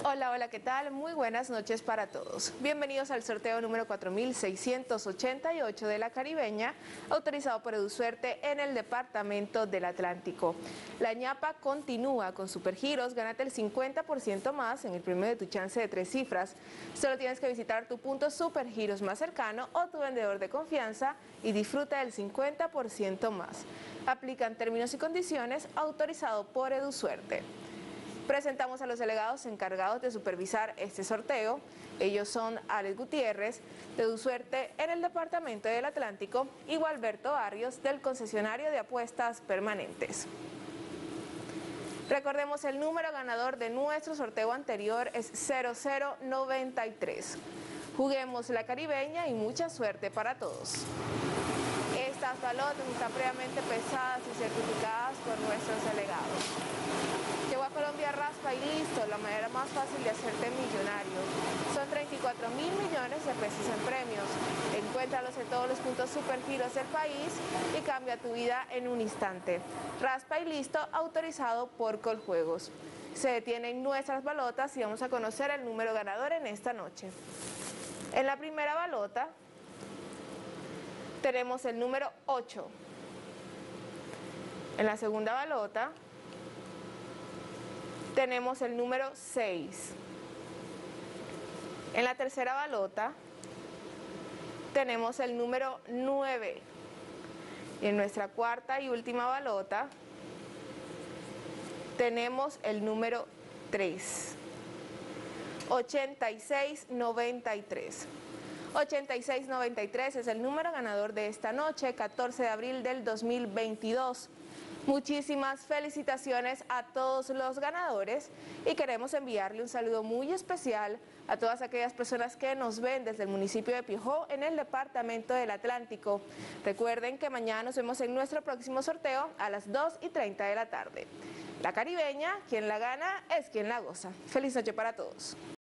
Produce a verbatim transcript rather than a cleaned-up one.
Hola, hola, ¿qué tal? Muy buenas noches para todos. Bienvenidos al sorteo número cuatro mil seiscientos ochenta y ocho de la Caribeña, autorizado por EduSuerte en el Departamento del Atlántico. La ñapa continúa con Supergiros, gánate el cincuenta por ciento más en el premio de tu chance de tres cifras. Solo tienes que visitar tu punto Supergiros más cercano o tu vendedor de confianza y disfruta del cincuenta por ciento más. Aplican términos y condiciones, autorizado por EduSuerte. Presentamos a los delegados encargados de supervisar este sorteo. Ellos son Alex Gutiérrez, de EduSuerte en el Departamento del Atlántico, y Gualberto Barrios, del concesionario de apuestas permanentes. Recordemos, el número ganador de nuestro sorteo anterior es cero cero noventa y tres. Juguemos la Caribeña y mucha suerte para todos. Estas balotas están previamente pesadas y certificadas por nuestros delegados. Llegó a Colombia Raspa y Listo, la manera más fácil de hacerte millonario. Son treinta y cuatro mil millones de pesos en premios. Encuéntralos en todos los puntos Supergiros del país y cambia tu vida en un instante. Raspa y Listo, autorizado por Coljuegos. Se detienen nuestras balotas y vamos a conocer el número ganador en esta noche. En la primera balota tenemos el número ocho. En la segunda balota tenemos el número seis. En la tercera balota tenemos el número nueve. Y en nuestra cuarta y última balota tenemos el número tres. ochenta y seis noventa y tres. ochenta y seis noventa y tres es el número ganador de esta noche, catorce de abril del dos mil veintidós. Muchísimas felicitaciones a todos los ganadores y queremos enviarle un saludo muy especial a todas aquellas personas que nos ven desde el municipio de Piojó en el Departamento del Atlántico. Recuerden que mañana nos vemos en nuestro próximo sorteo a las dos y treinta de la tarde. La Caribeña, quien la gana es quien la goza. Feliz noche para todos.